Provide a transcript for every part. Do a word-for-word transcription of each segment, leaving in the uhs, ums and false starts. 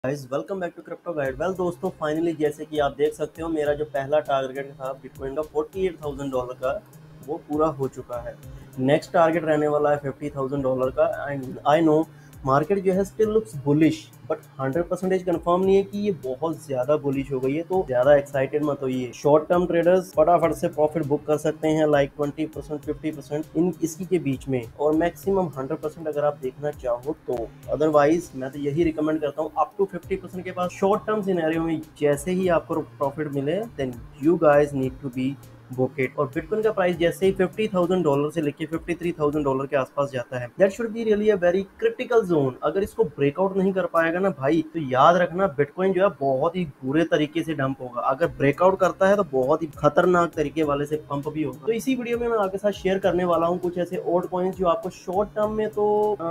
Guys welcome back to crypto guide. Well दोस्तों, finally जैसे कि आप देख सकते हो, मेरा जो पहला टारगेट था बिटकॉइन का फोर्टी एट थाउजेंड डॉलर का, वो पूरा हो चुका है। नेक्स्ट टारगेट रहने वाला है फिफ्टी थाउजेंड डॉलर का। एंड आई नो मार्केट जो है still looks bullish, but hundred percentage confirm नहीं है कि ये बहुत ज़्यादा बुलिश हो गई है, तो ज़्यादा एक्साइटेड मत होइए। शॉर्ट टर्म ट्रेडर्स फटाफट से प्रॉफिट बुक कर सकते हैं, like twenty percent fifty percent in इसकी के बीच में, और मैक्सिमम हंड्रेड परसेंट अगर आप देखना चाहो तो। अदरवाइज मैं तो यही रिकमेंड करता हूँ अप टू फिफ्टी परसेंट के पास शॉर्ट टर्म सिनेरियो में जैसे ही आपको प्रॉफिट मिले, then you guys need to be booked. और बिटकॉइन का प्राइस जैसे ही फिफ्टी थाउजेंड डॉलर से लेके फिफ्टी थ्री थाउजेंड डॉलर के आसपास जाता है, that should be really a very critical zone. अगर इसको ब्रेकआउट नहीं कर पाएगा ना भाई, तो याद रखना बिटकॉइन जो है बहुत ही बुरे तरीके से डंप होगा। अगर ब्रेकआउट करता है तो बहुत ही खतरनाक तरीके वाले से पंप भी होगा। तो इसी वीडियो में मैं आपके साथ शेयर करने वाला हूँ कुछ ऐसे ओल्ड कॉइन्स जो आपको शॉर्ट टर्म में तो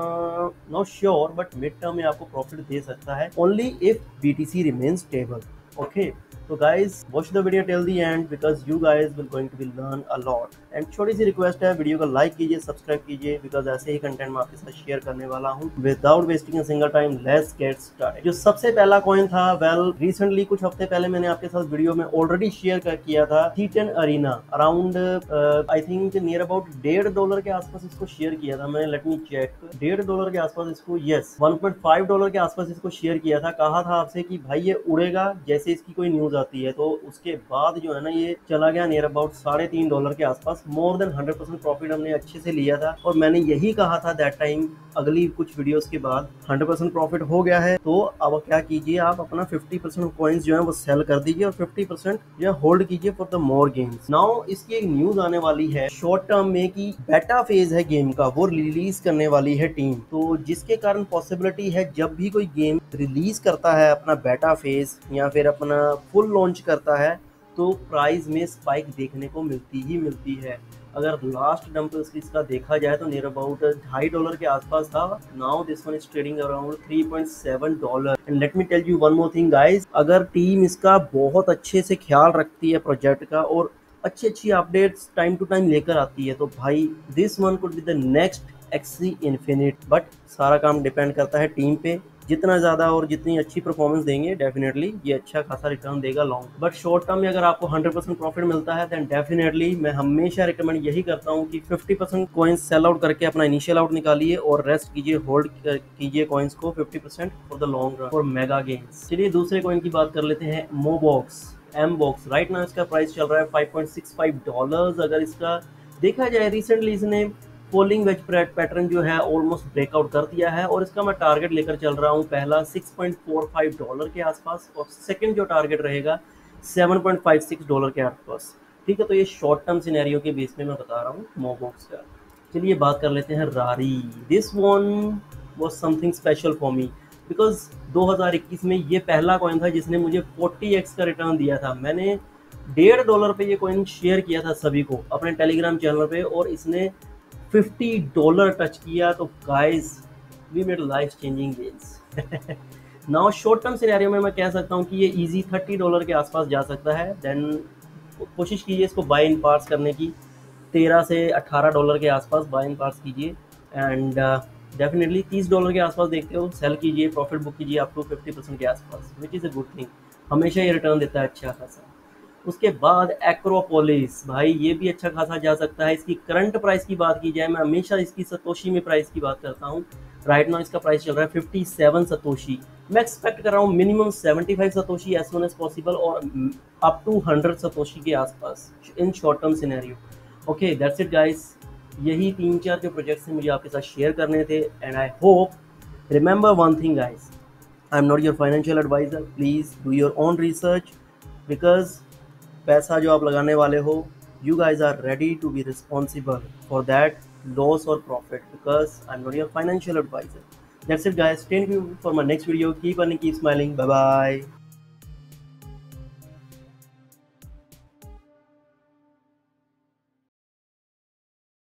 not sure but mid term में आपको प्रॉफिट दे सकता है, only if BTC remains stable. Okay, तो guys watch the video till the end because you guys will going to be learn a lot. And छोटी सी रिक्वेस्ट है, video को लाइक कीजिए, सब्सक्राइब कीजिए, बिकॉज ऐसे ही कंटेंट मैं आपके साथ शेयर करने वाला हूँ। Without wasting a single time, let's get started. जो सबसे पहला कॉइन था, वेल well, रिसेंटली कुछ हफ्ते पहले मैंने आपके साथ वीडियो में ऑलरेडी शेयर कर किया था। Thetan Arena around I think near about डेढ़ डॉलर के आसपास इसको शेयर किया था मैंने। लेट मी चेक, डेढ़ डॉलर के आसपास इसको, yes one point five dollar के आसपास इसको शेयर किया था। कहा था आपसे कि भाई ये उड़ेगा जैसे इसकी कोई न्यूज आती है, तो उसके बाद जो है ना ये चला गया नियर अबाउट साढ़े तीन डॉलर के आसपास। More than hundred percent profit हमने अच्छे से लिया था, और मैंने यही कहा था दैट टाइम। अगली कुछ वीडियोस के बाद हंड्रेड परसेंट प्रॉफिट हो गया है, तो अब क्या कीजिए, आप अपना फिफ्टी परसेंट कॉइन्स जो है वो सेल कर दीजिए और फिफ्टी परसेंट जो है होल्ड कीजिए for the more games. Now इसकी एक न्यूज आने वाली है शॉर्ट टर्म में कि बेटा फेज है गेम का, वो रिलीज करने वाली है टीम, तो जिसके कारण पॉसिबिलिटी है जब भी कोई गेम रिलीज करता है अपना बेटा फेज या फिर अपना फुल लॉन्च करता है, तो प्राइस में स्पाइक देखने को मिलती ही मिलती है। अगर लास्ट डंप इसका देखा जाए तो नियर अबाउट ढाई डॉलर के आसपास था। Now this one is trading around three point seven dollar. And let me tell you one more thing guys, अगर टीम इसका बहुत अच्छे से ख्याल रखती है प्रोजेक्ट का और अच्छी अच्छी अपडेट्स टाइम टू टाइम लेकर आती है, तो भाई this one could be the next Axie Infinity. But सारा काम डिपेंड करता है टीम पे, जितना ज़्यादा और जितनी अच्छी परफॉर्मेंस देंगे डेफिनेटली ये अच्छा खासा रिटर्न देगा लॉन्ग। बट शॉर्ट टर्म में अगर आपको हंड्रेड परसेंट प्रॉफिट मिलता है, देन डेफिनेटली मैं हमेशा रिकमेंड यही करता हूँ कि fifty percent coins sell out करके अपना इनिशियल आउट निकालिए और रेस्ट कीजिए, होल्ड कीजिए कॉइन्स को fifty percent for the long run for mega games. चलिए दूसरे कॉइन की बात कर लेते हैं, Mobox M box. Right now इसका प्राइस चल रहा है five point six five dollar. अगर इसका देखा जाए, रिसेंटली इसने फॉलिंग वेज पैटर्न जो है ऑलमोस्ट ब्रेकआउट कर दिया है, और इसका मैं टारगेट लेकर चल रहा हूँ पहला six point four five dollar के आसपास, और सेकंड जो टारगेट रहेगा seven point five six dollar के आसपास। ठीक है, तो ये शॉर्ट टर्म सिनेरियो के बेस में मैं बता रहा हूँ मोबॉक्स का। चलिए बात कर लेते हैं Rari. This one was something special for me, because दो हज़ार इक्कीस में ये पहला कॉइन था जिसने मुझे फोर्टी एक्स का रिटर्न दिया था। मैंने डेढ़ डॉलर पे ये कॉइन शेयर किया था सभी को अपने टेलीग्राम चैनल पे, और इसने फिफ्टी डॉलर टच किया। तो guys we made life changing games. Now short term scenario में मैं कह सकता हूँ कि ये इजी थर्टी डॉलर के आसपास जा सकता है। देन कोशिश कीजिए इसको बाय इन पार्ट्स करने की, तेरह से अठारह डॉलर के आसपास बाय इन पार्ट्स कीजिए, एंड डेफिनेटली तीस डॉलर के आसपास देखते हो सेल कीजिए, प्रॉफिट बुक कीजिए अप टू फिफ्टी परसेंट के आसपास, which is a good thing. हमेशा ये रिटर्न देता है अच्छा खासा। उसके बाद एक्रोपोलिस, भाई ये भी अच्छा खासा जा सकता है। इसकी करंट प्राइस की बात की जाए, मैं हमेशा इसकी सतोशी में प्राइस की बात करता हूँ। राइट नाउ इसका प्राइस चल रहा है फिफ्टी सेवन सतोशी। मैं एक्सपेक्ट कर रहा हूँ minimum seventy five satoshi as soon as possible, और अप टू हंड्रेड सतोशी के आसपास in short term scenario. Okay, that's it guys. यही तीन चार जो प्रोजेक्ट्स हैं मुझे आपके साथ शेयर करने थे, and I hope remember one thing guys, I am not your financial advisor. Please do your own research, because पैसा जो आप लगाने वाले हो, you guys are ready to be responsible for that loss or profit, because I'm not your financial advisor. That's it guys, stay tuned for my next video. Keep earning, keep smiling. Bye bye.